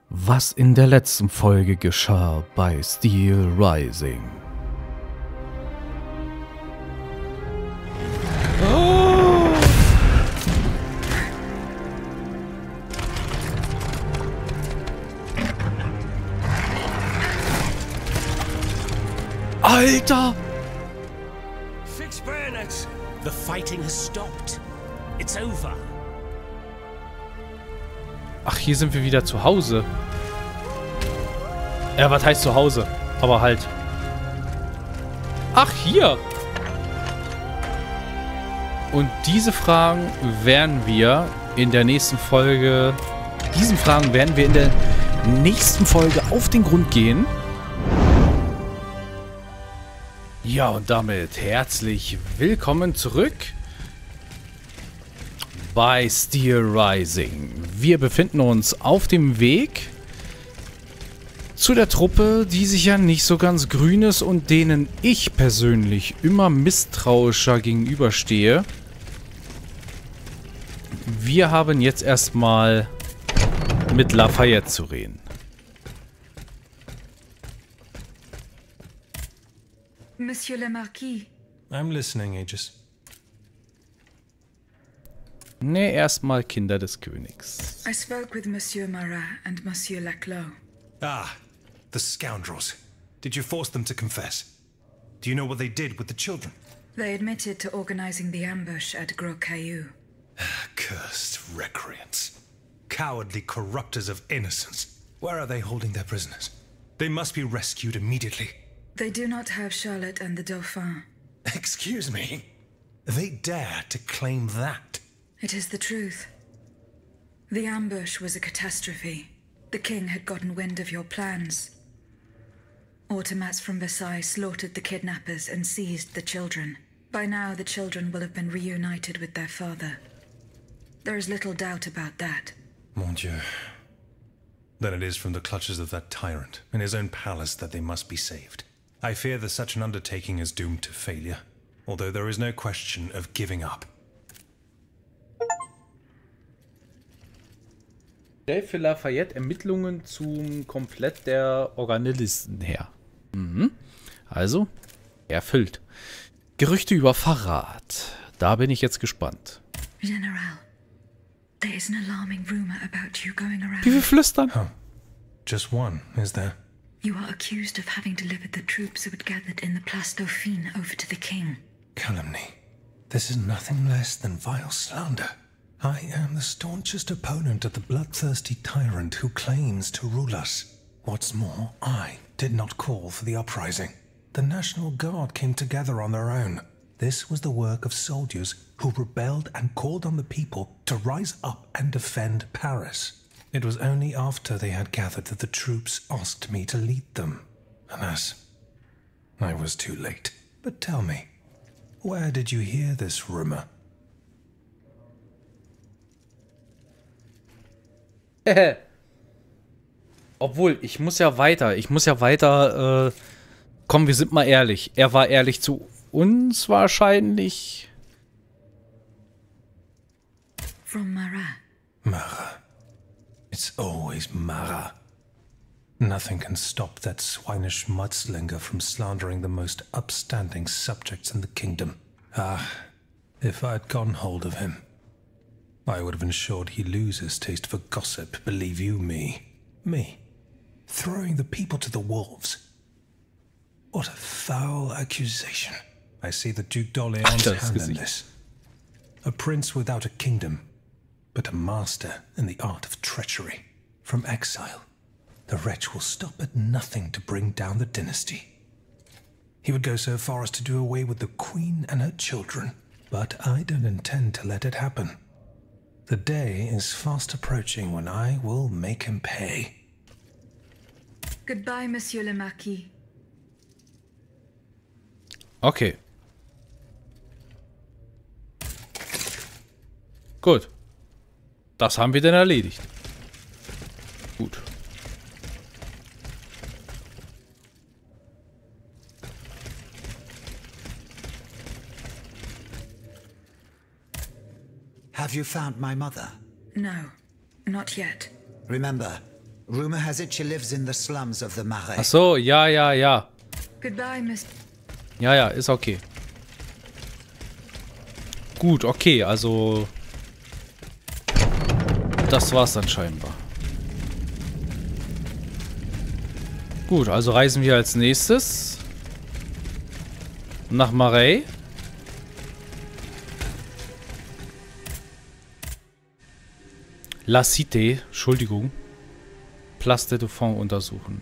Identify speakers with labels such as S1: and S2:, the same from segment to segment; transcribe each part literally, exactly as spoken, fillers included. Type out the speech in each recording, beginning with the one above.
S1: Was in der letzten Folge geschah bei Steel Rising. Oh! Alter!
S2: Fix bayonets! The fighting has stopped. It's over.
S1: Ach, hier sind wir wieder zu Hause. Ja, was heißt zu Hause? Aber halt. Ach, hier. Und diese Fragen werden wir in der nächsten Folge... Diesen Fragen werden wir in der nächsten Folge auf den Grund gehen. Ja, und damit herzlich willkommen zurück bei Steel Rising. Wir befinden uns auf dem Weg zu der Truppe, die sich ja nicht so ganz grün ist und denen ich persönlich immer misstrauischer gegenüberstehe. Wir haben jetzt erstmal mit Lafayette zu reden.
S3: Monsieur le Marquis.
S4: I'm listening, Aegis.
S1: Ne, erstmal Kinder des Königs.
S3: I spoke with Monsieur Marat and Monsieur Laclos.
S4: Ah, the scoundrels. Did you force them to confess? Do you know what they did with the children?
S3: They admitted to organizing the ambush at Gros Caillou.
S4: Cursed recreants. Cowardly corrupters of innocence. Where are they holding their prisoners? They must be rescued immediately.
S3: They do not have Charlotte and the Dauphin.
S4: Excuse me? They dare to claim that?
S3: It is the truth. The ambush was a catastrophe. The king had gotten wind of your plans. Automats from Versailles slaughtered the kidnappers and seized the children. By now, the children will have been reunited with their father. There is little doubt about that.
S4: Mon Dieu. Then it is from the clutches of that tyrant in his own palace that they must be saved. I fear that such an undertaking is doomed to failure, although there is no question of giving up.
S1: Stellt für Lafayette Ermittlungen zum Komplett der Organelisten her. Mhm. Also, erfüllt. Gerüchte über Verrat. Da bin ich jetzt gespannt.
S3: General, there is an alarming rumor about you going around.
S1: Wie wir flüstern.
S4: Oh, just one, is there?
S3: You are accused of having delivered the troops who had gathered in the Place Dauphine over to the king.
S4: Calumny. This is nothing less than vile slander. I am the staunchest opponent of the bloodthirsty tyrant who claims to rule us. What's more, I did not call for the uprising. The National Guard came together on their own. This was the work of soldiers who rebelled and called on the people to rise up and defend Paris. It was only after they had gathered that the troops asked me to lead them. Alas, I was too late. But tell me, where did you hear this rumor?
S1: Obwohl, ich muss ja weiter. Ich muss ja weiter. Äh, komm, wir sind mal ehrlich. Er war ehrlich zu uns wahrscheinlich.
S3: From Marat.
S4: Marat. It's always Marat. Nothing can stop that swinish mudslinger from slandering the most upstanding subjects in the kingdom. Ah, if I'd gotten hold of him, I would have ensured he loses taste for gossip, believe you me. Me. Throwing the people to the wolves. What a foul accusation. I see the Duc d'Orléans' hand in this. A prince without a kingdom, but a master in the art of treachery. From exile, the wretch will stop at nothing to bring down the dynasty. He would go so far as to do away with the queen and her children, but I don't intend to let it happen. The day is fast approaching when I will make him pay.
S3: Goodbye, Monsieur le Marquis.
S1: Okay. Gut. Das haben wir denn erledigt. Gut.
S5: Have you found my mother?
S3: No, not yet.
S5: Remember, Rumor has it she lives in the slums of the Marais.
S1: Ach so, ja, ja, ja.
S3: Goodbye, Miss.
S1: Ja, ja, ist okay. Gut, okay, also... Das war's dann scheinbar. Gut, also reisen wir als nächstes nach Marais. La Cité, Entschuldigung. Place de Dauphins untersuchen.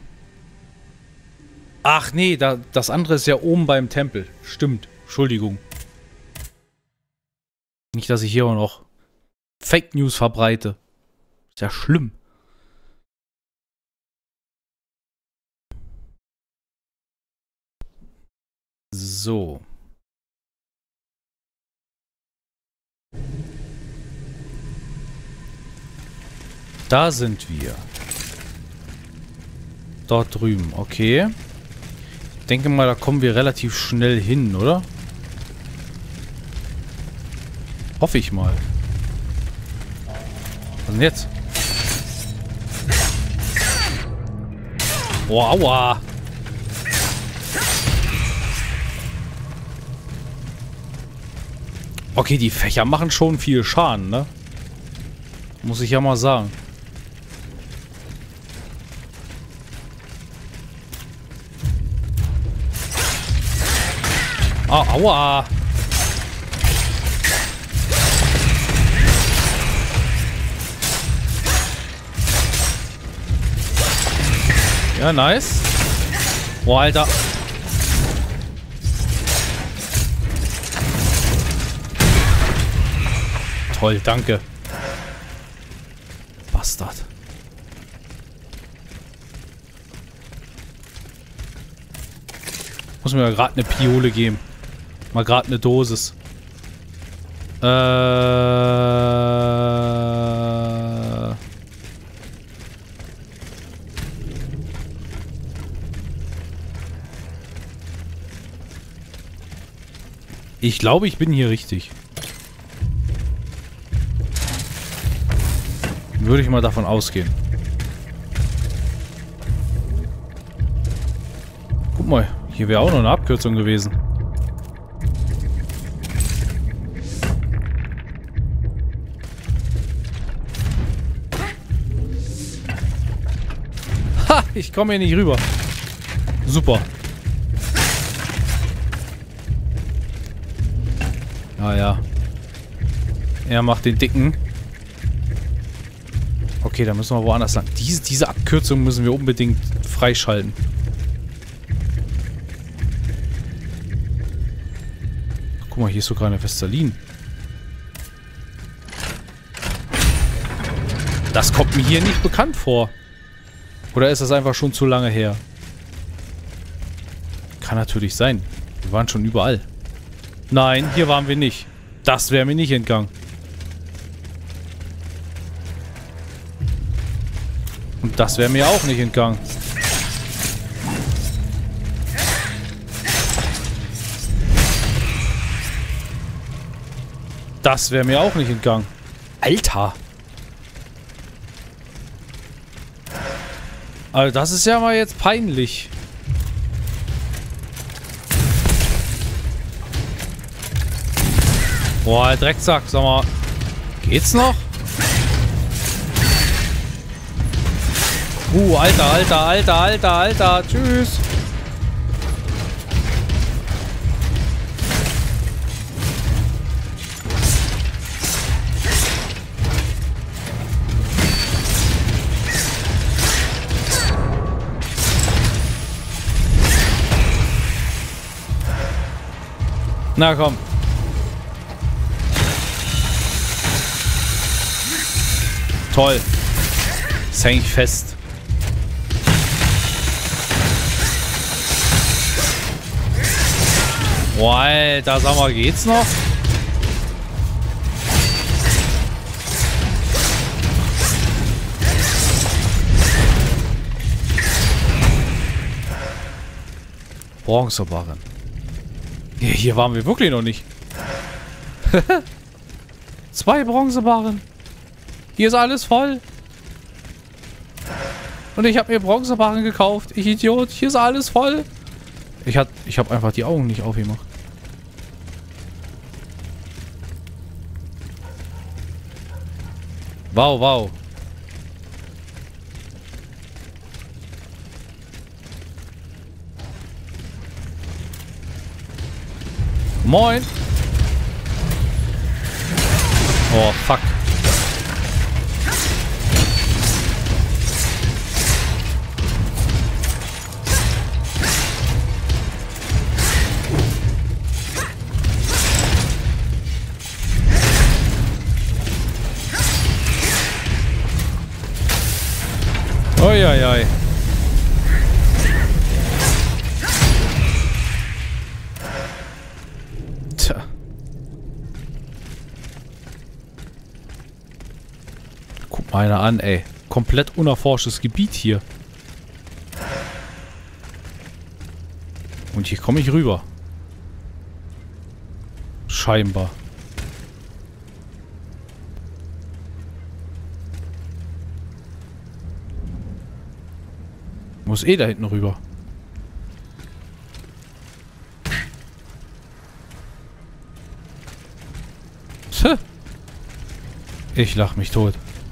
S1: Ach nee, da, das andere ist ja oben beim Tempel. Stimmt, Entschuldigung. Nicht, dass ich hier auch noch Fake News verbreite. Ist ja schlimm. So. Da sind wir. Dort drüben, okay. Ich denke mal, da kommen wir relativ schnell hin, oder? Hoffe ich mal. Was denn jetzt? Oh, aua. Okay, die Fächer machen schon viel Schaden, ne? Muss ich ja mal sagen. Ah, aua. Ja, nice. Boah, Alter. Toll, danke. Bastard. Muss mir ja gerade eine Piole geben. Mal gerade eine Dosis. Äh... Ich glaube, ich bin hier richtig. Würde ich mal davon ausgehen. Guck mal, hier wäre auch noch eine Abkürzung gewesen. Ha, ich komme hier nicht rüber. Super. Ah ja. Er macht den Dicken. Okay, da müssen wir woanders lang. Diese, diese Abkürzung müssen wir unbedingt freischalten. Guck mal, hier ist sogar eine Vestalin. Das kommt mir hier nicht bekannt vor. Oder ist das einfach schon zu lange her? Kann natürlich sein. Wir waren schon überall. Nein, hier waren wir nicht. Das wäre mir nicht entgangen. Und das wäre mir auch nicht entgangen. Das wäre mir auch nicht entgangen. Alter! Also das ist ja mal jetzt peinlich. Boah, Drecksack, sag mal. Geht's noch? Uh, Alter, Alter, Alter, Alter, Alter. Tschüss. Na komm. Toll. Das hänge ich fest. Boah, Alter, sag mal, geht's noch? Bronzebarren. Hier, hier waren wir wirklich noch nicht. Zwei Bronzebarren. Hier ist alles voll. Und ich habe mir Bronzebarren gekauft. Ich Idiot. Hier ist alles voll. Ich, hat, ich habe einfach die Augen nicht aufgemacht. Wow, wow. Moin. Oh, fuck. Uiuiui. Tja. Guck mal einer an, ey. Komplett unerforschtes Gebiet hier. Und hier komme ich rüber. Scheinbar. Muss eh da hinten rüber. Tch. Ich lach mich tot.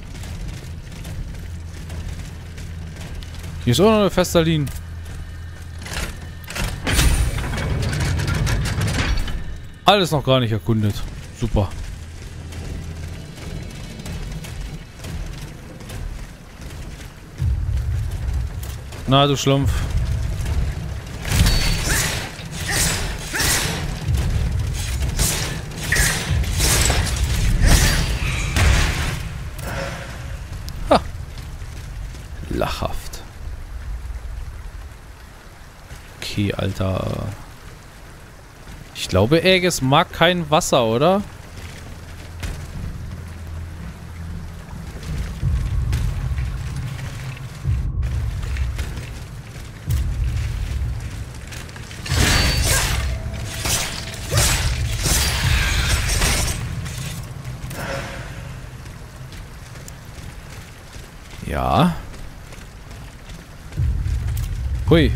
S1: Hier ist auch noch eine Festalin. Alles noch gar nicht erkundet. Super. Na, du Schlumpf. Ha. Lachhaft. Okay, Alter. Ich glaube, Aegis mag kein Wasser, oder? Ja. Hui.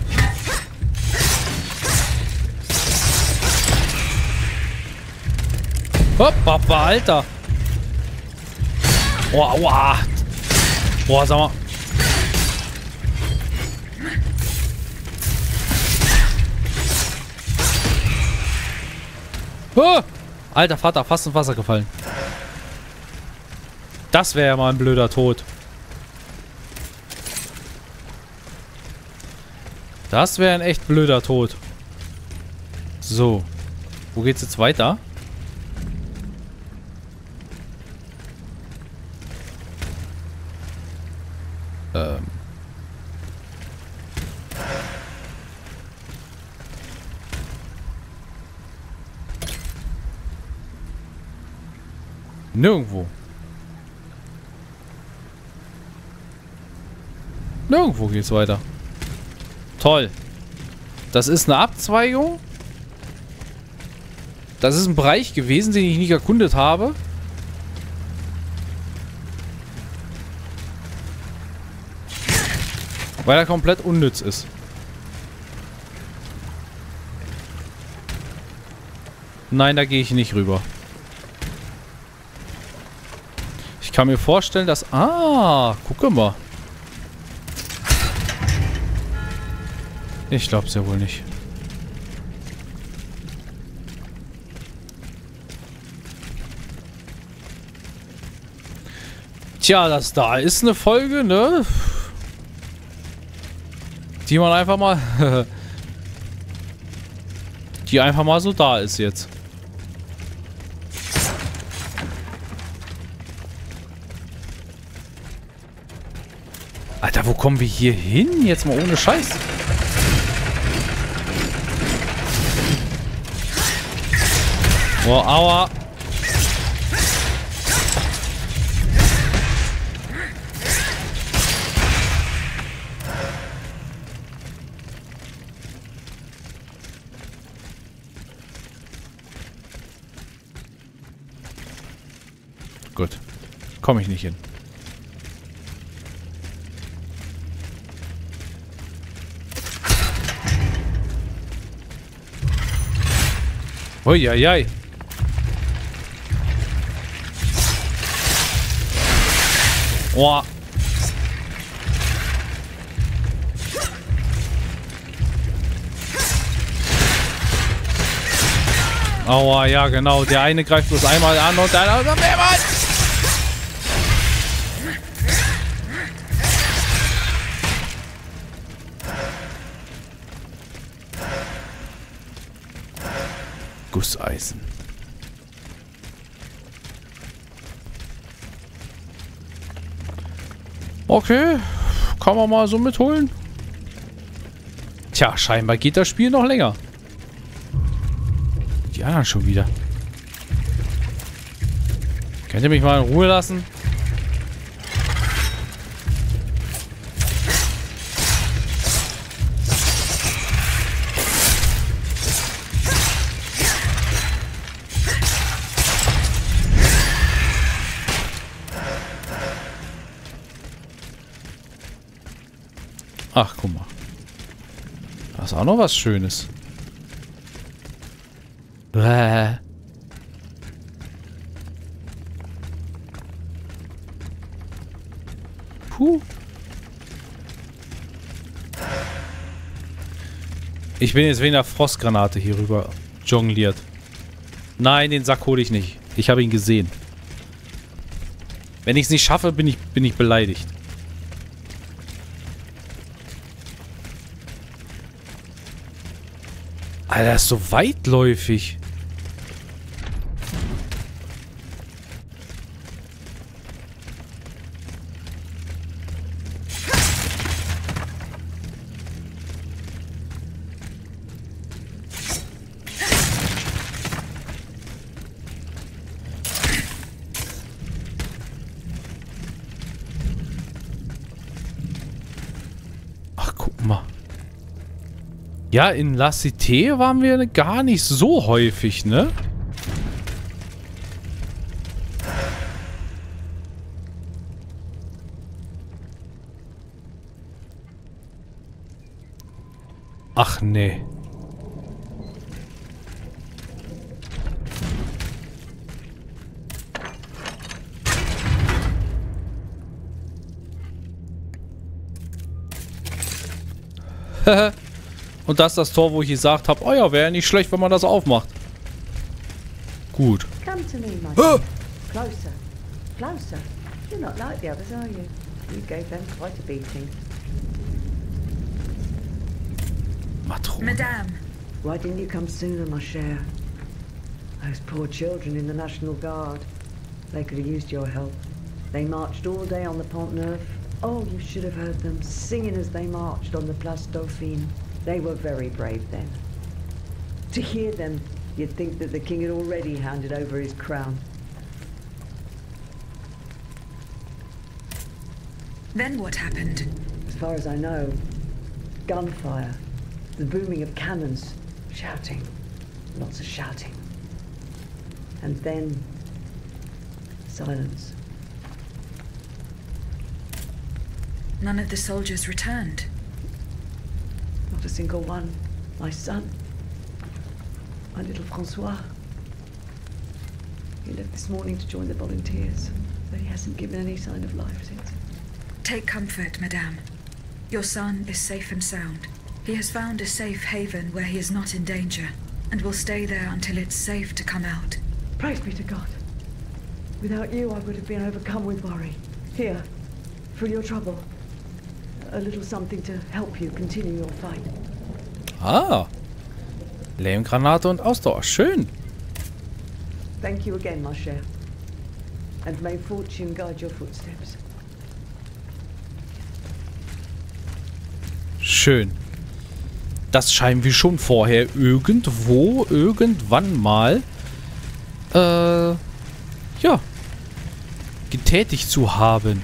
S1: Hopp, Papa, Alter. Boah, aua. Boah, sag mal. Oh! Alter Vater, fast ins Wasser gefallen. Das wäre ja mal ein blöder Tod. Das wäre ein echt blöder Tod. So. Wo geht's jetzt weiter? Ähm. Nirgendwo. Nirgendwo geht's weiter. Toll. Das ist eine Abzweigung. Das ist ein Bereich gewesen, den ich nicht erkundet habe. Weil er komplett unnütz ist. Nein, da gehe ich nicht rüber. Ich kann mir vorstellen, dass... Ah, gucke mal. Ich glaub's ja wohl nicht. Tja, das da ist eine Folge, ne? Die man einfach mal... die einfach mal so da ist jetzt. Alter, wo kommen wir hier hin? Jetzt mal ohne Scheiß. Oh, aua. Gut. Komme ich nicht hin. Uiuiui. Boah. Aua, ja genau. Der eine greift bloß einmal an und der andere mehrmals. Gusseisen. Okay, kann man mal so mitholen. Tja, scheinbar geht das Spiel noch länger. Die anderen schon wieder. Könnt ihr mich mal in Ruhe lassen? Ach, guck mal. Da ist auch noch was Schönes. Bäh. Puh. Ich bin jetzt wegen der Frostgranate hier rüber jongliert. Nein, den Sack hole ich nicht. Ich habe ihn gesehen. Wenn ich es nicht schaffe, bin ich, bin ich beleidigt. Alter, das ist so weitläufig. Ach, guck mal. Ja, in La Cité waren wir gar nicht so häufig, ne? Ach, nee. Und das ist das Tor, wo ich gesagt habe, oh ja, wäre ja nicht schlecht, wenn man das aufmacht. Gut.
S6: Come to me, my
S1: Ah!
S6: dear. Closer. Closer. You're not like the others, are you? You gave them quite a beating.
S1: Matrone.
S3: Madame,
S6: Why didn't you come sooner, my cher? Those poor children in the National Guard. They could have used your help. They marched all day on the Pont Neuf. Oh, you should have heard them singing as they marched on the Place Dauphine. They were very brave then. To hear them, you'd think that the king had already handed over his crown.
S3: then what happened?
S6: As far as I know, gunfire, the booming of cannons, shouting, lots of shouting. And then, silence.
S3: None of the soldiers returned.
S6: Not a single one. My son, my little Francois. He left this morning to join the volunteers, but he hasn't given any sign of life since.
S3: Take comfort, Madame. Your son is safe and sound. He has found a safe haven where he is not in danger, and will stay there until it's safe to come out.
S6: Praise be to God. Without you, I would have been overcome with worry. Here, for your trouble. A little something to help you continue your fight.
S1: Ah. Lehmgranate und Ausdauer. Schön.
S6: Thank you again, my cher. And may fortune guide your footsteps.
S1: Schön. Das scheinen wir schon vorher irgendwo, irgendwann mal, äh, ja, getätigt zu haben.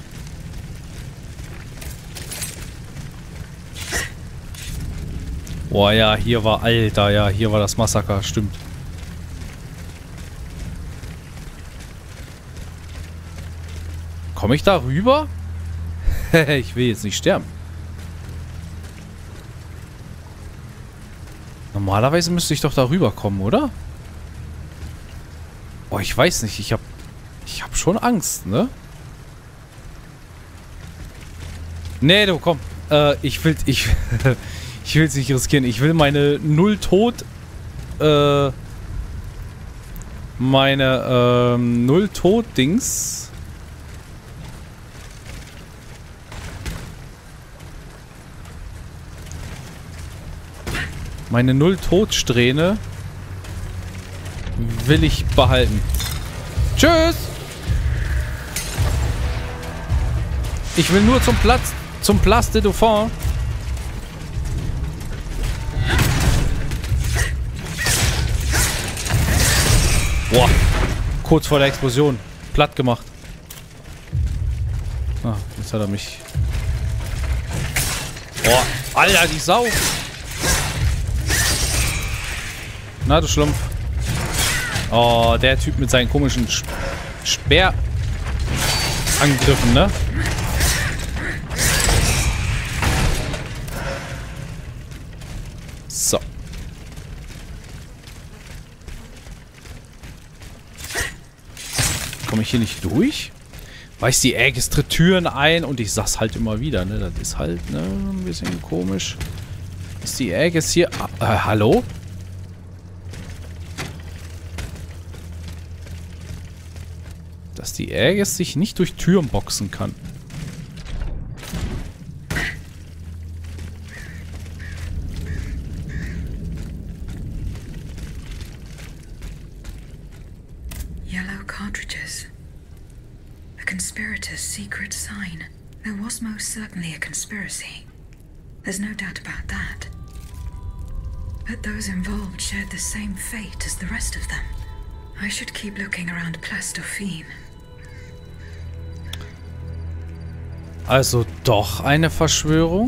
S1: Boah, ja, hier war, Alter, ja, hier war das Massaker, stimmt. Komme ich da rüber? Ich will jetzt nicht sterben. Normalerweise müsste ich doch da rüber kommen, oder? Oh, ich weiß nicht. Ich hab... Ich hab schon Angst, ne? Nee, du, komm. Äh, ich will... Ich... ich will's nicht riskieren. Ich will meine Null-Tod... Äh... Meine, ähm... Null-Tod-Dings... Meine Null-Tod-Strähne... will ich behalten. Tschüss! Ich will nur zum Platz, zum Place de Dauphine. Boah. Kurz vor der Explosion. Platt gemacht. Ah, jetzt hat er mich... Boah. Alter, die Sau! Na, du Schlumpf. Oh, der Typ mit seinen komischen Sch Speerangriffen, ne? So. Komme ich hier nicht durch? Weiß die Aegis tritt Türen ein und ich sag's halt immer wieder, ne? Das ist halt, ne? Ein bisschen komisch. Ist die Aegis hier... Ah, äh, hallo? Dass die Aegis sich nicht durch Türen boxen kann.
S3: Yellow cartridges. A conspirator's secret sign. There was most certainly a conspiracy. There's no doubt about that. But those involved shared the same fate as the rest of them. I should keep looking around Place Dauphine.
S1: Also doch eine Verschwörung?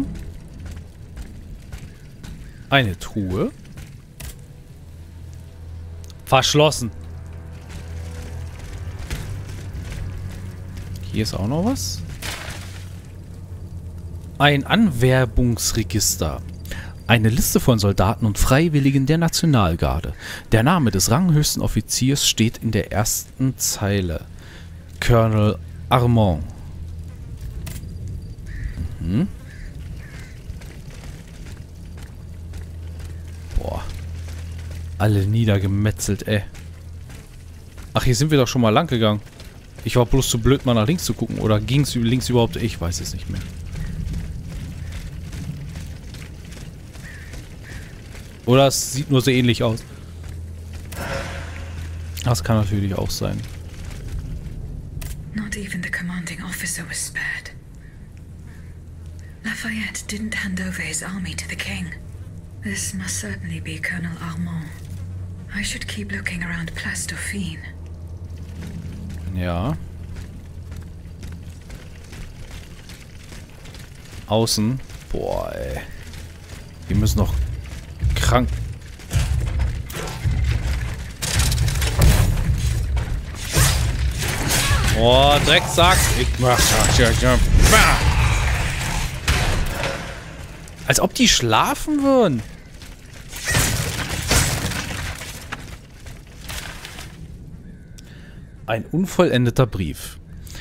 S1: Eine Truhe? Verschlossen. Hier ist auch noch was. Ein Anwerbungsregister. Eine Liste von Soldaten und Freiwilligen der Nationalgarde. Der Name des ranghöchsten Offiziers steht in der ersten Zeile. Colonel Armand. Mhm. Boah. Alle niedergemetzelt, ey. Ach, hier sind wir doch schon mal lang gegangen. Ich war bloß zu blöd, mal nach links zu gucken. Oder ging es links überhaupt? Ich weiß es nicht mehr. Oder es sieht nur so ähnlich aus. Das kann natürlich auch sein.
S3: Not even the commanding officer was spared. Lafayette didn't hand over his army to the king. This must certainly be Colonel Armand. I should keep looking around Place Dauphine.
S1: Ja. Außen. Boah, ey. Wir müssen noch krank. Oh, Drecksack. Ich mach das. Als ob die schlafen würden. Ein unvollendeter Brief.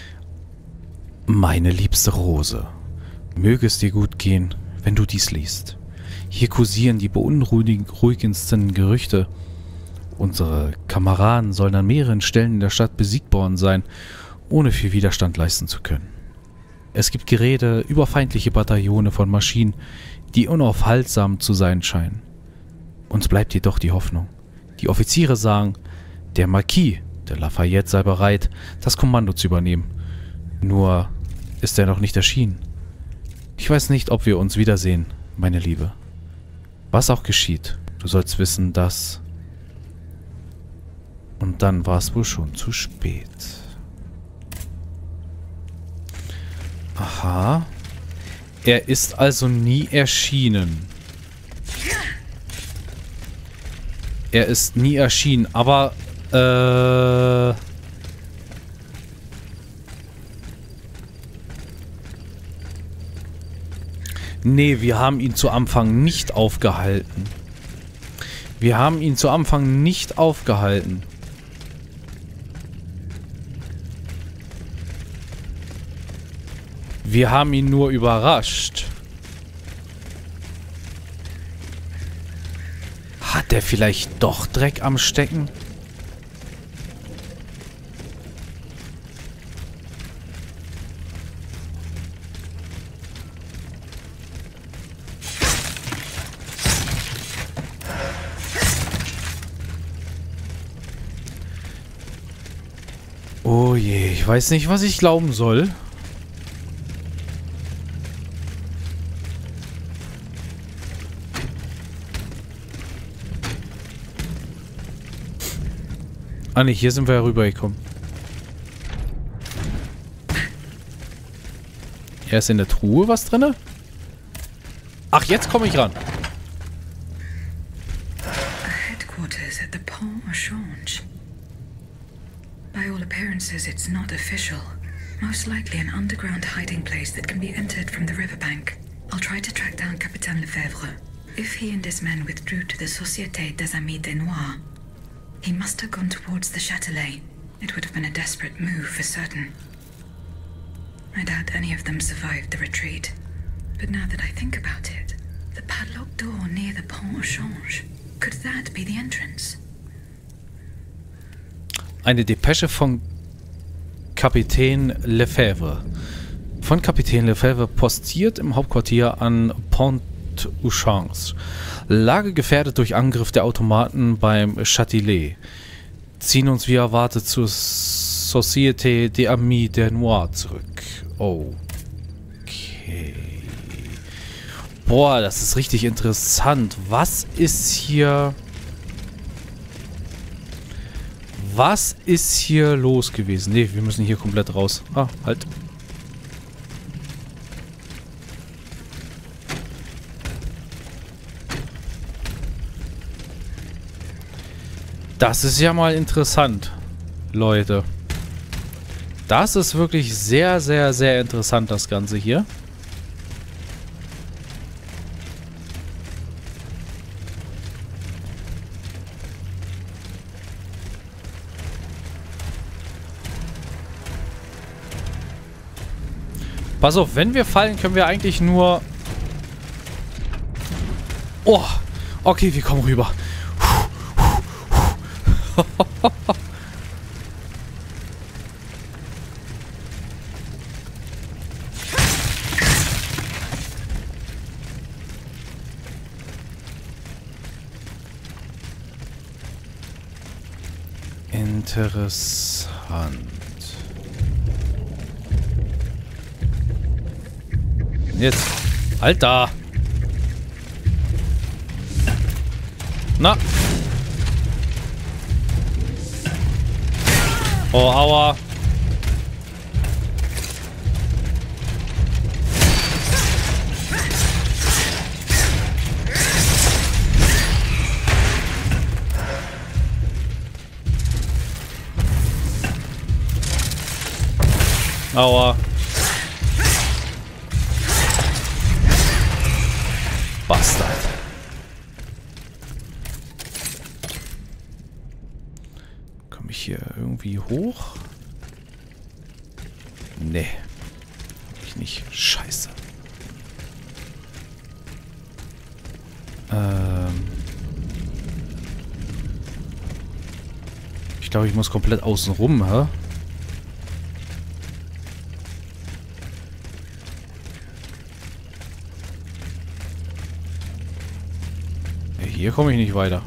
S1: Meine liebste Rose, möge es dir gut gehen, wenn du dies liest. Hier kursieren die beunruhigendsten Gerüchte. Unsere Kameraden sollen an mehreren Stellen in der Stadt besiegt worden sein, ohne viel Widerstand leisten zu können. Es gibt Gerede über feindliche Bataillone von Maschinen, die unaufhaltsam zu sein scheinen. Uns bleibt jedoch die Hoffnung. Die Offiziere sagen, der Marquis der Lafayette sei bereit, das Kommando zu übernehmen. Nur ist er noch nicht erschienen. Ich weiß nicht, ob wir uns wiedersehen, meine Liebe. Was auch geschieht, du sollst wissen, dass... Und dann war es wohl schon zu spät. Aha. Er ist also nie erschienen. Er ist nie erschienen, aber... Äh... Nee, wir haben ihn zu Anfang nicht aufgehalten. Wir haben ihn zu Anfang nicht aufgehalten. Wir haben ihn nur überrascht. Hat der vielleicht doch Dreck am Stecken? Oh je, ich weiß nicht, was ich glauben soll. Ah ne, hier sind wir ja rübergekommen. Ja, ist in der Truhe was drin? Ach, jetzt komme ich ran.
S3: Headquarters at the Pont au Change. By all appearances, it's not official. Most likely an underground hiding place that can be entered from the riverbank. I'll try to track down Capitaine Lefebvre. If he and his men withdrew to the Société des Amis des Noirs, he must have gone towards the Châtelet. It would have been a desperate move for certain. I doubt any of them survived the retreat. But now that I think about it, the padlocked door near the Pont au Change, could that be the entrance?
S1: Eine Depesche von Kapitän Lefebvre. Von Kapitän Lefebvre postiert im Hauptquartier an Pont-au-Change. Lage gefährdet durch Angriff der Automaten beim Châtelet. Ziehen uns wie erwartet zur Société des Amis des Noirs zurück. Okay. Boah, das ist richtig interessant. Was ist hier... Was ist hier los gewesen? Ne, wir müssen hier komplett raus. Ah, halt. Das ist ja mal interessant, Leute. Das ist wirklich sehr, sehr, sehr interessant, das Ganze hier. Pass auf, wenn wir fallen, können wir eigentlich nur... Oh, okay, wir kommen rüber. Interessant. Jetzt. Alter. Na. Oh, aua. Aua. Bastard. Komme ich hier irgendwie hoch? Nee. Komm ich nicht. Scheiße. Ähm. Ich glaube, ich muss komplett außen rum, hä? Hier komme ich nicht weiter.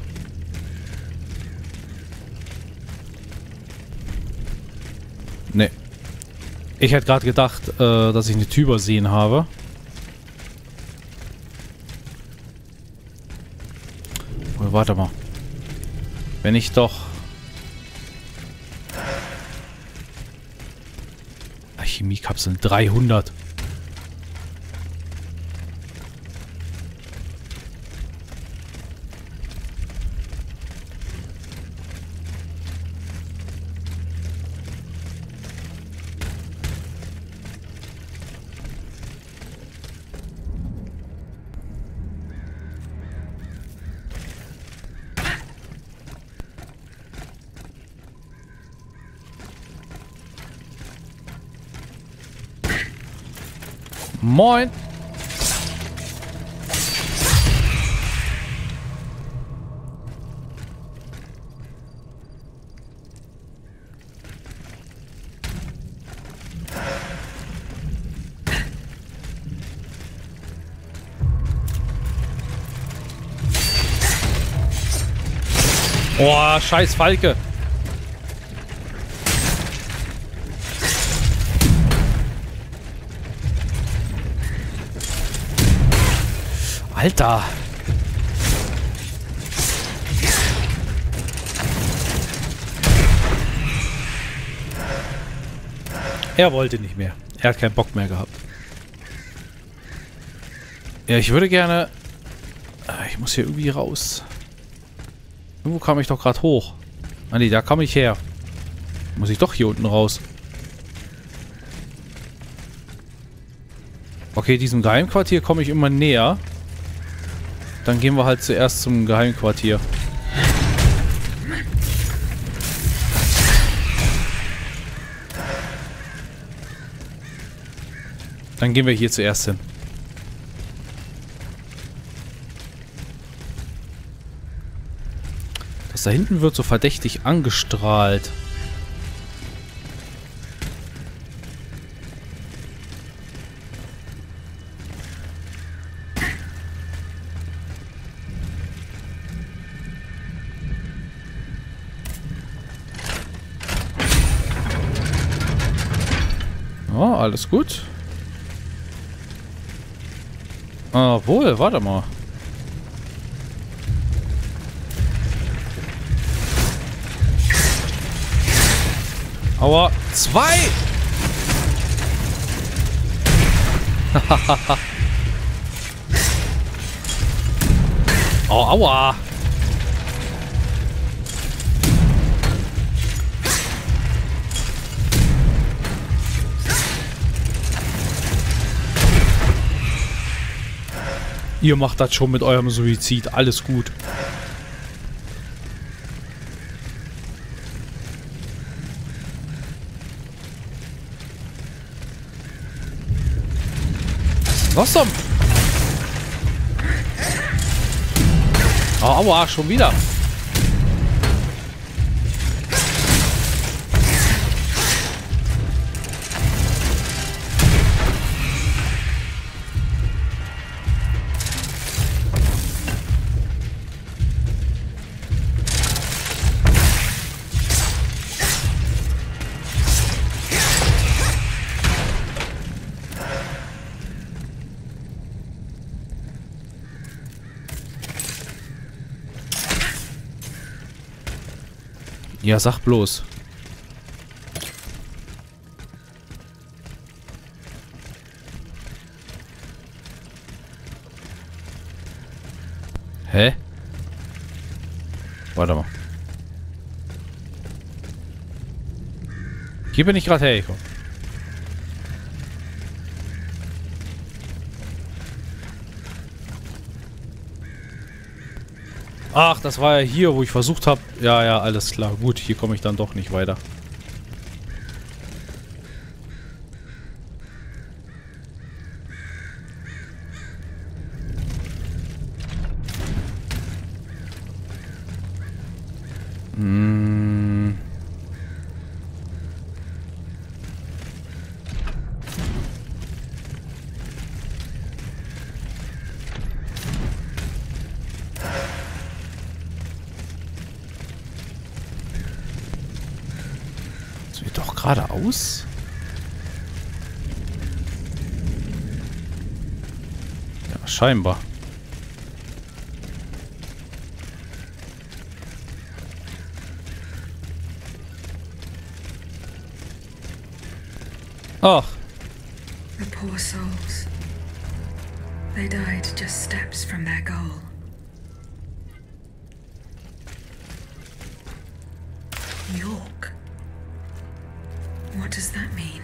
S1: Ne. Ich hätte gerade gedacht, äh, dass ich eine Tür übersehen habe. Oh, warte mal. Wenn ich doch... Chemiekapseln dreihundert. Moin. Oh, scheiß Falke. Alter. Er wollte nicht mehr. Er hat keinen Bock mehr gehabt. Ja, ich würde gerne... Ich muss hier irgendwie raus. Irgendwo kam ich doch gerade hoch. Ah nee, da kam ich her. Muss ich doch hier unten raus. Okay, diesem Geheimquartier komme ich immer näher. Dann gehen wir halt zuerst zum Geheimquartier. Dann gehen wir hier zuerst hin. Das da hinten wird so verdächtig angestrahlt. Oh, alles gut. Obwohl, warte mal. Aua, zwei! Oh, aua! Ihr macht das schon mit eurem Suizid. Alles gut. Was zum? Oh, aua, schon wieder. Ja, sag bloß. Hä? Warte mal. Hier bin ich gerade hergekommen. Ach, das war ja hier, wo ich versucht habe. Ja, ja, alles klar. Gut, hier komme ich dann doch nicht weiter. Hm. Doch geradeaus? Ja, scheinbar. Ach.
S3: The poor souls. They died just steps from their goal. York. What does that mean?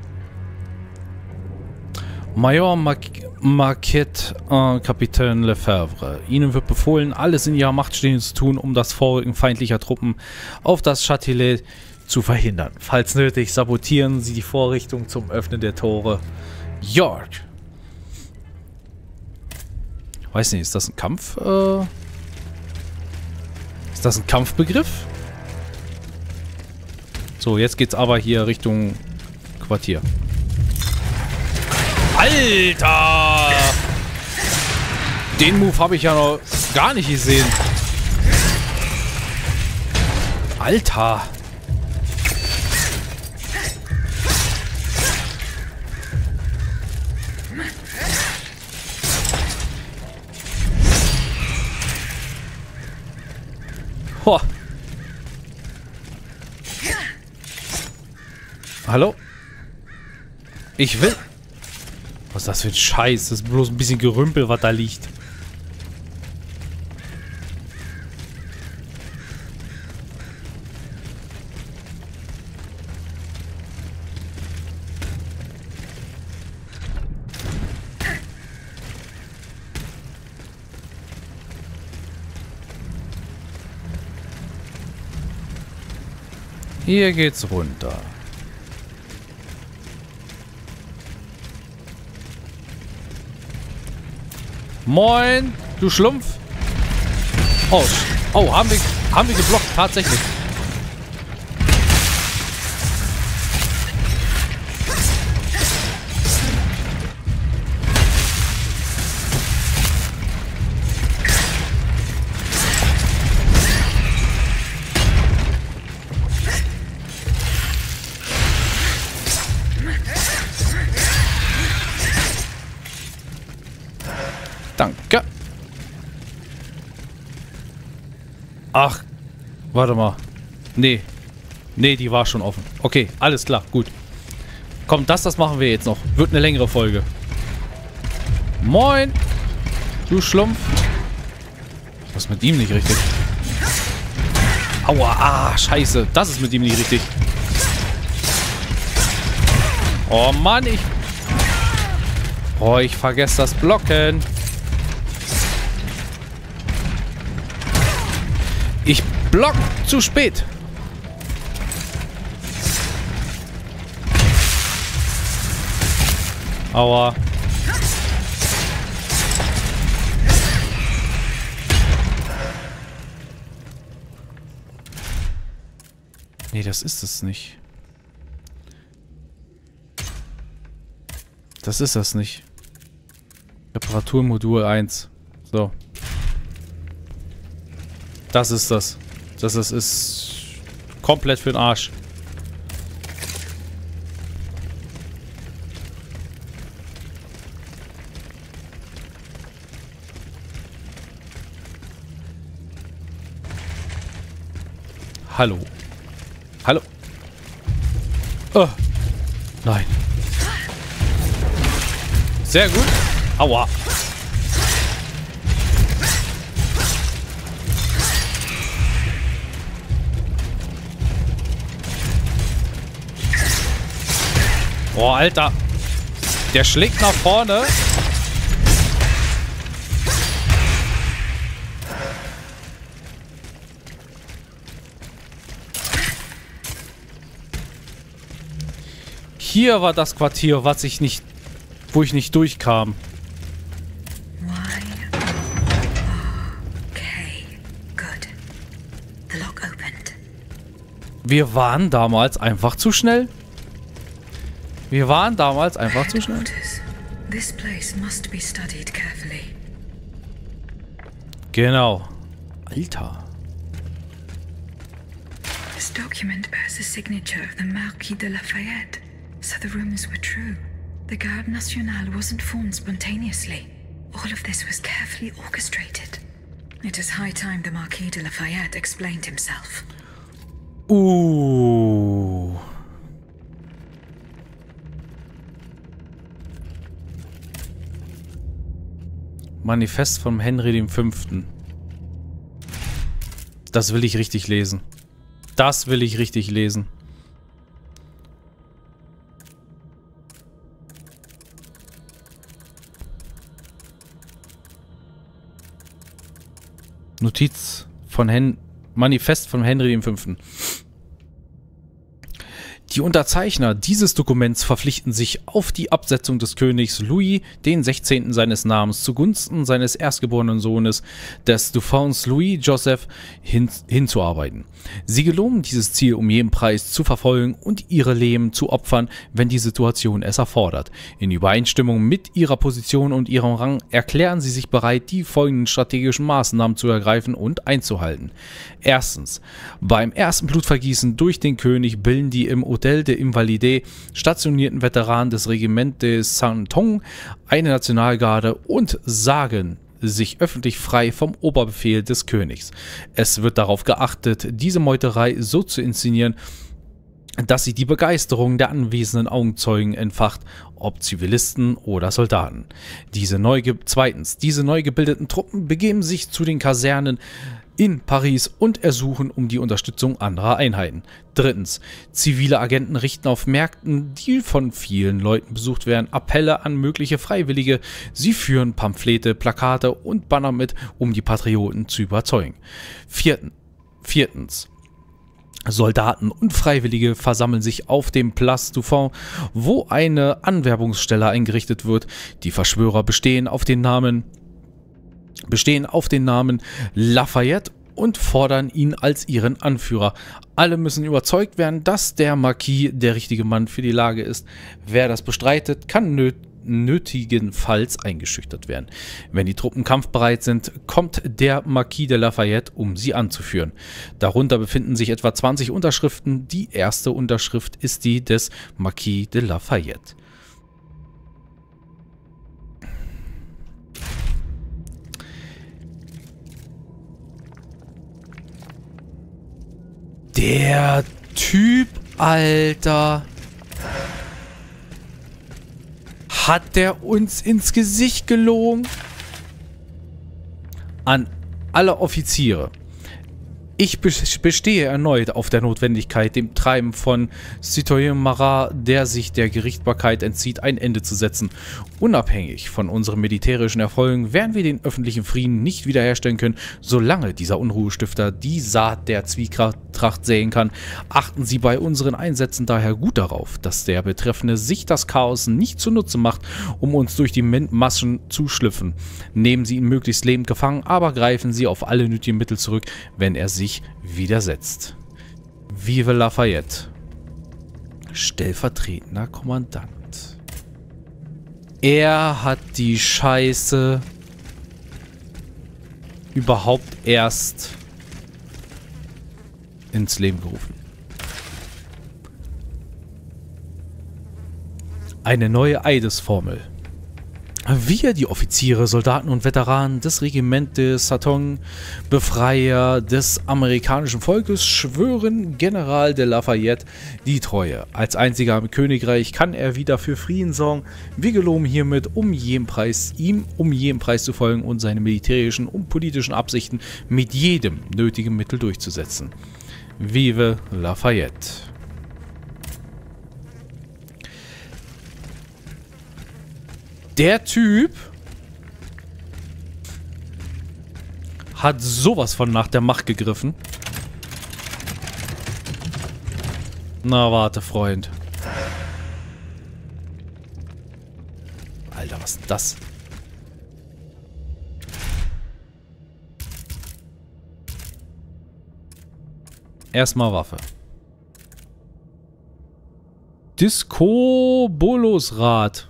S1: Major Mar Marquette, äh, Kapitän Lefebvre. Ihnen wird befohlen, alles in ihrer Macht Stehende zu tun, um das Vorrücken feindlicher Truppen auf das Châtelet zu verhindern. Falls nötig, sabotieren Sie die Vorrichtung zum Öffnen der Tore. York. Weiß nicht, ist das ein Kampf? Äh, ist das ein Kampfbegriff? So, jetzt geht's aber hier Richtung Quartier. Alter! Den Move habe ich ja noch gar nicht gesehen. Alter! Ho. Hallo? Ich will... Was ist das für ein Scheiß? Das ist bloß ein bisschen Gerümpel, was da liegt. Hier geht's runter. Moin, du Schlumpf. Oh, oh, haben wir, haben wir geblockt, tatsächlich. Danke. Ach, warte mal. Nee. Nee, die war schon offen. Okay, alles klar, gut. Komm, das, das machen wir jetzt noch. Wird eine längere Folge. Moin, du Schlumpf. Was ist mit ihm nicht richtig? Aua, ah, scheiße. Das ist mit ihm nicht richtig. Oh Mann, ich... Oh, ich vergesse das Blocken. Ich block zu spät. Aua. Nee, das ist es nicht. Das ist das nicht. Reparaturmodul eins. So. Das ist das. Das ist, ist komplett für den Arsch. Hallo. Hallo. Oh. Nein. Sehr gut. Aua. Oh, Alter. Der schlägt nach vorne. Hier war das Quartier, was ich nicht, wo ich nicht durchkam. Wir waren damals einfach zu schnell. Wir waren damals einfach zu schnell. Genau. Alter.
S3: This document bears the signature of the Marquis de Lafayette, so the rumors were true. The Garde Nationale wasn't formed spontaneously. All of this was carefully orchestrated. It is high time the Marquis de Lafayette explained himself.
S1: Uh. Manifest vom Henry dem Fünften. Das will ich richtig lesen. Das will ich richtig lesen. Notiz von Hen... Manifest von Henry dem Fünften. Die Unterzeichner dieses Dokuments verpflichten sich auf die Absetzung des Königs Louis den sechzehnten seines Namens zugunsten seines erstgeborenen Sohnes, des Dauphins Louis Joseph, hin, hinzuarbeiten. Sie geloben dieses Ziel um jeden Preis zu verfolgen und ihre Leben zu opfern, wenn die Situation es erfordert. In Übereinstimmung mit ihrer Position und ihrem Rang erklären sie sich bereit, die folgenden strategischen Maßnahmen zu ergreifen und einzuhalten. Erstens. Beim ersten Blutvergießen durch den König bilden die im Hotel de Invalides stationierten Veteranen des Regiments de Saint-Tong eine Nationalgarde und sagen sich öffentlich frei vom Oberbefehl des Königs. Es wird darauf geachtet, diese Meuterei so zu inszenieren, dass sie die Begeisterung der anwesenden Augenzeugen entfacht, ob Zivilisten oder Soldaten. Diese neu Zweitens, diese neu gebildeten Truppen begeben sich zu den Kasernen in Paris und ersuchen um die Unterstützung anderer Einheiten. Drittens, zivile Agenten richten auf Märkten, die von vielen Leuten besucht werden, Appelle an mögliche Freiwillige. Sie führen Pamphlete, Plakate und Banner mit, um die Patrioten zu überzeugen. Vierten, viertens, Soldaten und Freiwillige versammeln sich auf dem Place Dauphine, wo eine Anwerbungsstelle eingerichtet wird. Die Verschwörer bestehen auf den Namen bestehen auf den Namen Lafayette und fordern ihn als ihren Anführer. Alle müssen überzeugt werden, dass der Marquis der richtige Mann für die Lage ist. Wer das bestreitet, kann nöt nötigenfalls eingeschüchtert werden. Wenn die Truppen kampfbereit sind, kommt der Marquis de Lafayette, um sie anzuführen. Darunter befinden sich etwa zwanzig Unterschriften. Die erste Unterschrift ist die des Marquis de Lafayette. Der Typ, Alter. Hat der uns ins Gesicht gelogen? An alle Offiziere. Ich bestehe erneut auf der Notwendigkeit, dem Treiben von Citoyen Marat, der sich der Gerichtsbarkeit entzieht, ein Ende zu setzen. Unabhängig von unseren militärischen Erfolgen werden wir den öffentlichen Frieden nicht wiederherstellen können, solange dieser Unruhestifter die Saat der Zwietracht säen kann. Achten Sie bei unseren Einsätzen daher gut darauf, dass der Betreffende sich das Chaos nicht zunutze macht, um uns durch die Massen zu schlüpfen. Nehmen Sie ihn möglichst lebend gefangen, aber greifen Sie auf alle nötigen Mittel zurück, wenn er sich widersetzt. Vive Lafayette. Stellvertretender Kommandant. Er hat die Scheiße überhaupt erst ins Leben gerufen. Eine neue Eidesformel. Wir, die Offiziere, Soldaten und Veteranen des Regiments de Saint-Tong, Befreier des amerikanischen Volkes, schwören General de Lafayette die Treue. Als einziger im Königreich kann er wieder für Frieden sorgen. Wir geloben hiermit, um jeden Preis, ihm um jeden Preis zu folgen und seine militärischen und politischen Absichten mit jedem nötigen Mittel durchzusetzen. Vive Lafayette. Der Typ hat sowas von nach der Macht gegriffen. Na, warte, Freund. Alter, was ist das? Erstmal Waffe. Disco-Bolosrad.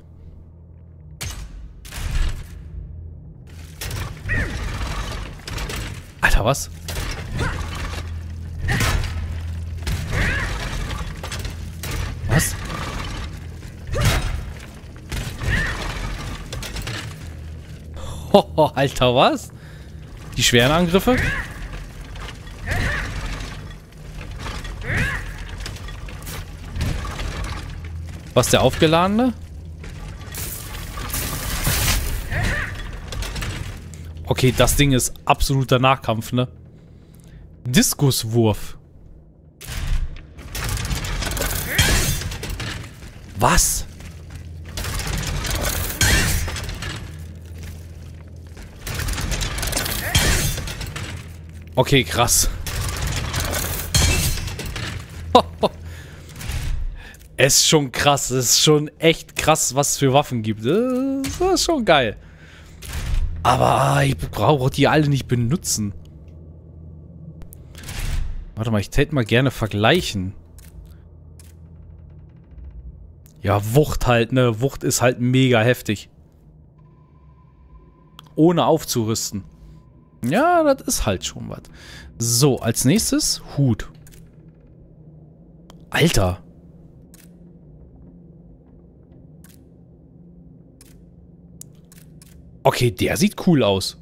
S1: Alter, was? Was? Hoho, Alter, was? Die schweren Angriffe? Was, der aufgeladene? Okay, das Ding ist absoluter Nahkampf, ne? Diskuswurf. Was? Okay, krass. Es ist schon krass. Es ist schon echt krass, was es für Waffen gibt. Das ist schon geil. Aber ich brauche die alle nicht benutzen. Warte mal, ich täte mal gerne vergleichen. Ja, Wucht halt, ne? Wucht ist halt mega heftig. Ohne aufzurüsten. Ja, das ist halt schon was. So, als nächstes Hut. Alter. Okay, der sieht cool aus.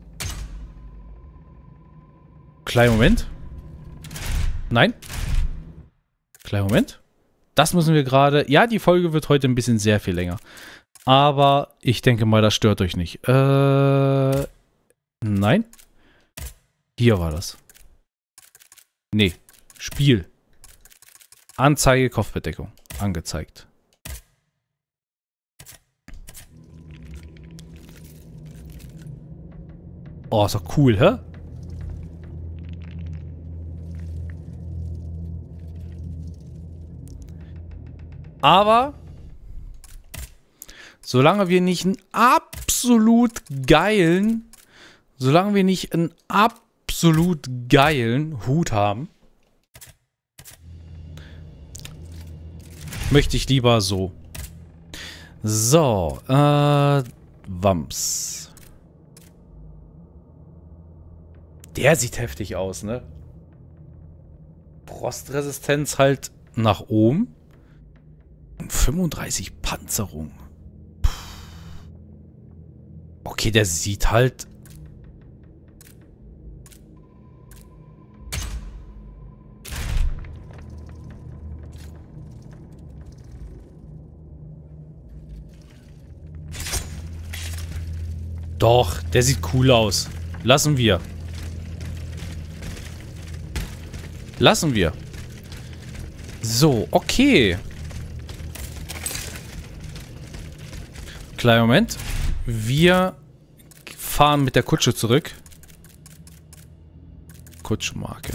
S1: Kleinen Moment. Nein. Kleinen Moment. Das müssen wir gerade... Ja, die Folge wird heute ein bisschen sehr viel länger. Aber ich denke mal, das stört euch nicht. Äh... Nein. Hier war das. Nee. Spiel. Anzeige Kopfbedeckung. Angezeigt. Oh, ist doch cool, hä? Aber solange wir nicht einen absolut geilen, solange wir nicht einen absolut geilen Hut haben, möchte ich lieber so. So, äh, Wams. Der sieht heftig aus, ne? Frostresistenz halt nach oben. Und fünfunddreißig Panzerung. Puh. Okay, der sieht halt... Doch, der sieht cool aus. Lassen wir. Lassen wir. So, okay. Kleinen Moment. Wir fahren mit der Kutsche zurück. Kutschmarke.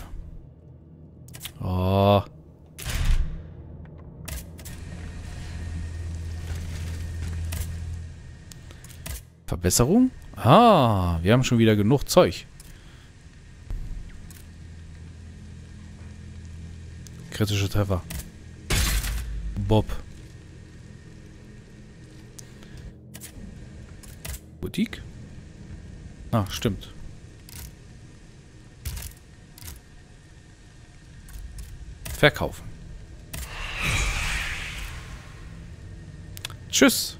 S1: Oh. Verbesserung? Ah, wir haben schon wieder genug Zeug. Kritische Treffer. Bob. Boutique? Ah, stimmt. Verkaufen. Tschüss.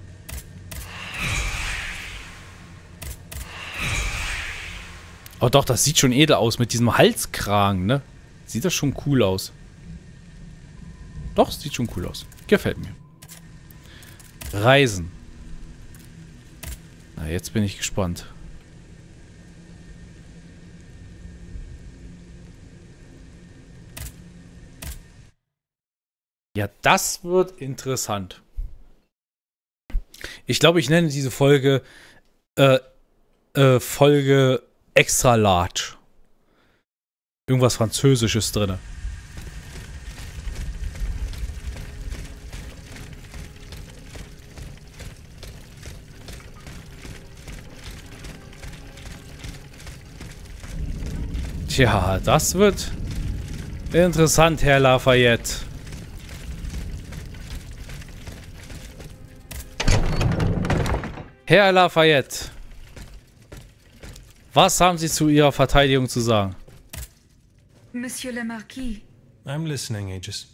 S1: Oh doch, das sieht schon edel aus mit diesem Halskragen, ne? Sieht das schon cool aus. Doch, sieht schon cool aus. Gefällt mir. Reisen. Na, jetzt bin ich gespannt. Ja, das wird interessant. Ich glaube, ich nenne diese Folge äh, äh, Folge extra large. Irgendwas Französisches drin. Tja, das wird interessant, Herr Lafayette. Herr Lafayette, was haben Sie zu Ihrer Verteidigung zu sagen?
S3: Monsieur le Marquis.
S4: I'm listening, Aegis.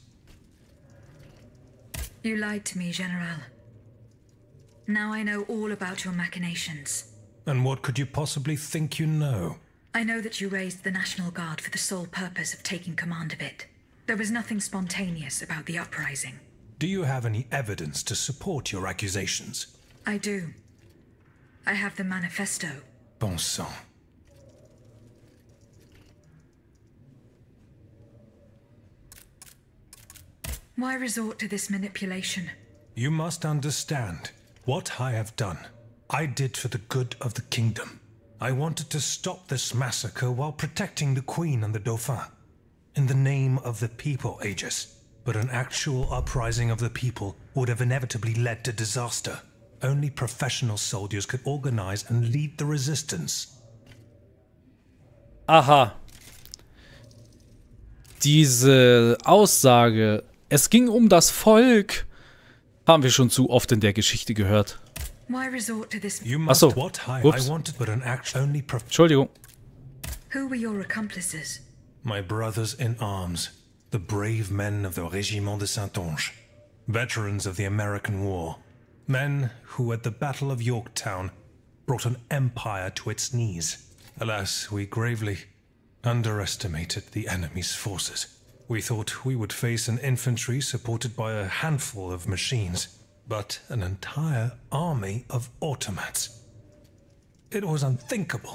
S3: You lied to me, General. Now I know all about your machinations.
S4: And what could you possibly think you know?
S3: I know that you raised the National Guard for the sole purpose of taking command of it. There was nothing spontaneous about the uprising.
S4: Do you have any evidence to support your accusations?
S3: I do. I have the manifesto.
S4: Bon sang.
S3: Why resort to this manipulation?
S4: You must understand what I have done. I did for the good of the kingdom. I wanted to stop this massacre while protecting the Queen and the Dauphin. In the name of the people, Aegis. but an actual uprising of the people would have inevitably led to disaster. Only professional soldiers could organize and lead the resistance.
S1: Aha. Diese Aussage, es ging um das Volk, haben wir schon zu oft in der Geschichte gehört.
S3: Why resort to this?
S4: You
S1: Ach
S4: must
S1: so.
S4: what I,
S1: Ups.
S4: I wanted, but an act only prof
S1: Entschuldigung.
S3: Who were your accomplices?
S4: My brothers in arms, the brave men of the Régiment de Saintonge, veterans of the American War, men who at the Battle of Yorktown brought an empire to its knees. Alas, we gravely underestimated the enemy's forces. We thought we would face an infantry supported by a handful of machines, but an entire army of automats. It was unthinkable.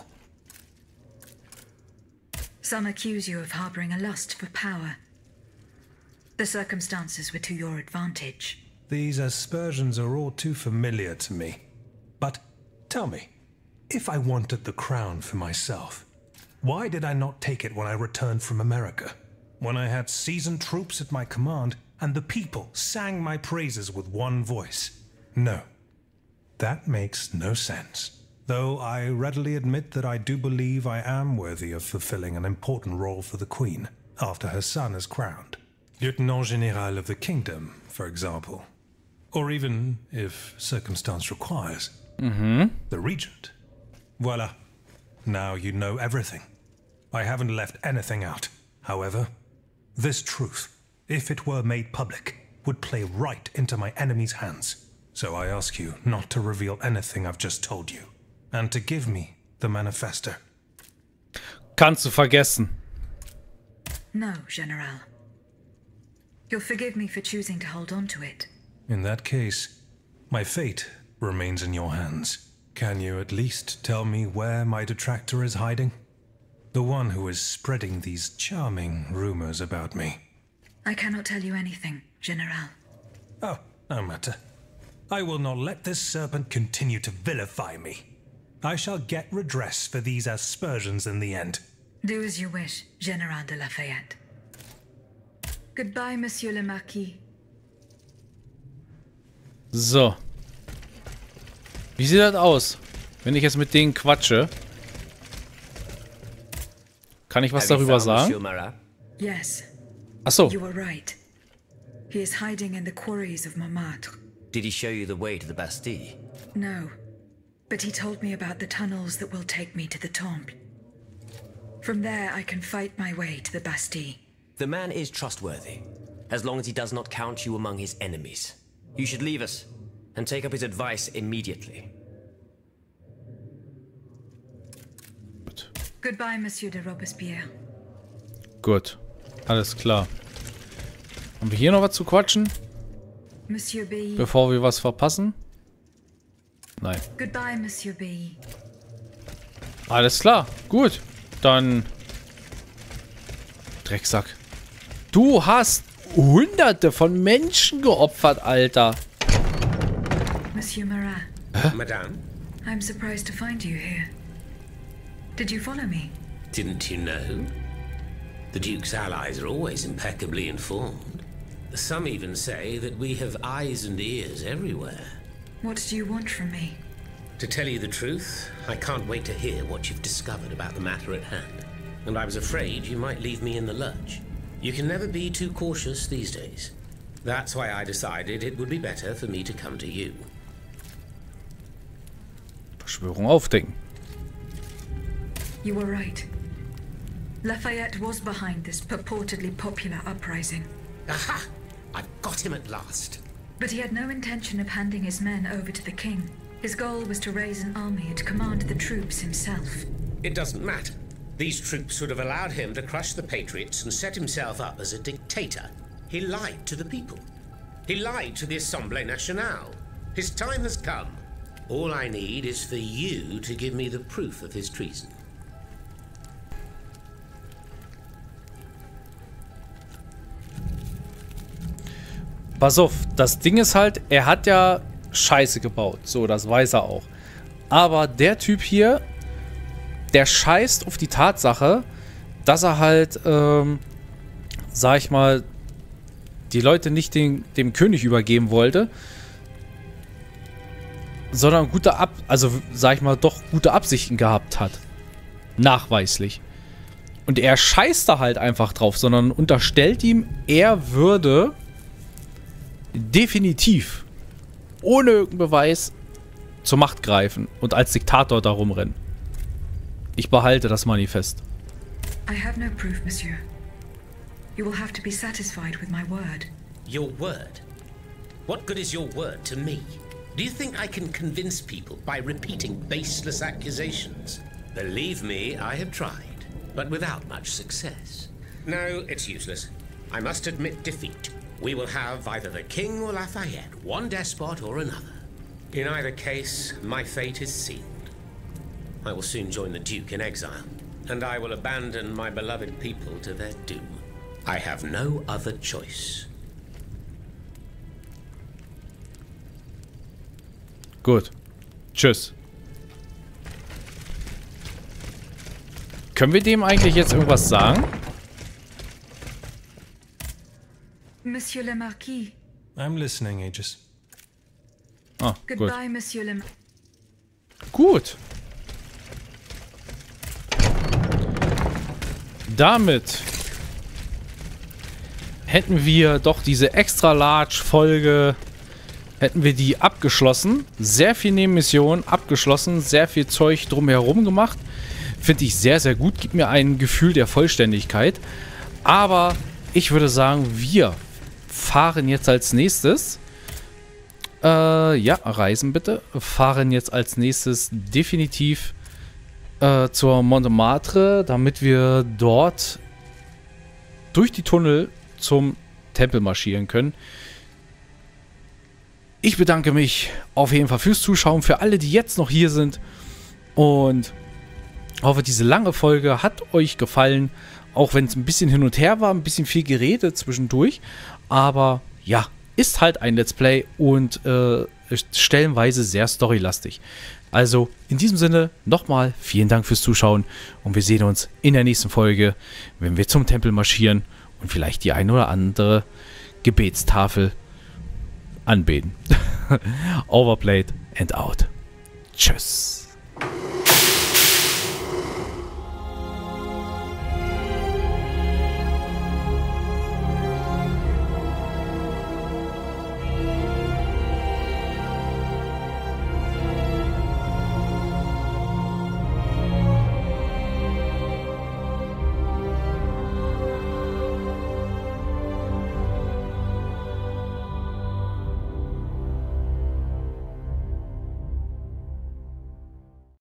S3: Some accuse you of harboring a lust for power. The circumstances were to your advantage.
S4: These aspersions are all too familiar to me. But tell me, if I wanted the crown for myself, why did I not take it when I returned from America? When I had seasoned troops at my command and the people sang my praises with one voice? No, that makes no sense. Though I readily admit that I do believe I am worthy of fulfilling an important role for the Queen after her son is crowned. Lieutenant General of the Kingdom, for example. Or even, if circumstance requires,
S1: Mhm.
S4: the Regent. Voila. Now you know everything. I haven't left anything out. However, this truth, if it were made public, would play right into my enemy's hands. So I ask you not to reveal anything I've just told you, and to give me the manifesto.
S1: Kannst du vergessen.
S3: No, General. You'll forgive me for choosing to hold on to it.
S4: In that case, my fate remains in your hands. Can you at least tell me where my detractor is hiding? The one who is spreading these charming rumors about me.
S3: I cannot tell you anything, General.
S4: Oh, no matter. I will not let this serpent continue to vilify me. I shall get redress for these aspersions in the end.
S3: Do as you wish, General de Lafayette. Goodbye, Monsieur le Marquis.
S1: So. Wie sieht das aus, wenn ich jetzt mit denen quatsche? Kann ich was
S2: Have you
S1: darüber
S2: found Monsieur
S1: sagen?
S2: Marat?
S3: Yes,
S1: Ach so.
S3: you are right. He is hiding in the quarries of Montmartre.
S2: Did he show you the way to the Bastille?
S3: No, but he told me about the tunnels that will take me to the Temple. From there, I can fight my way to the Bastille.
S2: The man is trustworthy, as long as he does not count you among his enemies. You should leave us, and take up his advice immediately.
S1: Gut.
S3: Goodbye, Monsieur de Robespierre.
S1: Gut. Alles klar. Haben wir hier noch was zu quatschen,
S3: Monsieur B.
S1: bevor wir was verpassen? Nein.
S3: Goodbye, Monsieur B.
S1: Alles klar. Gut. Dann... Drecksack. Du hast Hunderte von Menschen geopfert, Alter.
S3: Monsieur Marat,
S2: Madame,
S3: I'm surprised to find you here. Did you follow me?
S7: Didn't you know? The Duke's allies are always impeccably informed. Some even say that we have eyes and ears everywhere.
S3: What do you want from me?
S7: To tell you the truth, I can't wait to hear what you've discovered about the matter at hand. And I was afraid you might leave me in the lurch. You can never be too cautious these days. That's why I decided it would be better for me to come to you.
S1: Verschwörung aufdecken.
S3: You were right. Lafayette was behind this purportedly popular uprising.
S7: Aha! I've got him at last.
S3: But he had no intention of handing his men over to the king. His goal was to raise an army and command the troops himself.
S7: It doesn't matter. These troops would have allowed him to crush the Patriots and set himself up as a dictator. He lied to the people. He lied to the Assemblée Nationale. His time has come. All I need is for you to give me the proof of his treason.
S1: Pass auf, das Ding ist halt, er hat ja Scheiße gebaut. So, das weiß er auch. Aber der Typ hier, der scheißt auf die Tatsache, dass er halt, ähm, sag ich mal, die Leute nicht den, dem König übergeben wollte, sondern gute Ab... also, sag ich mal, doch gute Absichten gehabt hat. Nachweislich. Und er scheißt da halt einfach drauf, sondern unterstellt ihm, er würde definitiv ohne irgendeinen Beweis zur Macht greifen und als Diktator da rumrennen. Ich behalte das Manifest.
S3: I have no proof, Monsieur. You will have to be satisfied with my word.
S7: Your word? What good is your word to me? Do you think I can convince people by repeating baseless accusations? Believe me, I have tried, but without much success. No, it's useless. I must admit defeat. We will have either the King or Lafayette, one despot or another. In either case, my fate is sealed. I will soon join the Duke in exile, and I will abandon my beloved people to their doom. I have no other choice.
S1: Gut. Tschüss. Können wir dem eigentlich jetzt irgendwas sagen?
S3: Monsieur le Marquis.
S4: I'm listening, Aegis.
S1: Ah, gut.
S3: Goodbye, Monsieur le Marquis.
S1: Gut. Damit hätten wir doch diese Extra-Large-Folge, hätten wir die abgeschlossen. Sehr viel Nebenmissionen abgeschlossen, sehr viel Zeug drumherum gemacht. Finde ich sehr, sehr gut. Gibt mir ein Gefühl der Vollständigkeit. Aber ich würde sagen, wir fahren jetzt als nächstes. Äh, ja, reisen bitte. Fahren jetzt als nächstes definitiv äh, zur Montmartre, damit wir dort durch die Tunnel zum Tempel marschieren können. Ich bedanke mich auf jeden Fall fürs Zuschauen, für alle, die jetzt noch hier sind. Und hoffe, diese lange Folge hat euch gefallen. Auch wenn es ein bisschen hin und her war, ein bisschen viel geredet zwischendurch. Aber ja, ist halt ein Let's Play und äh, stellenweise sehr storylastig. Also in diesem Sinne nochmal vielen Dank fürs Zuschauen. Und wir sehen uns in der nächsten Folge, wenn wir zum Tempel marschieren und vielleicht die ein oder andere Gebetstafel anbeten. Overplayed and out. Tschüss.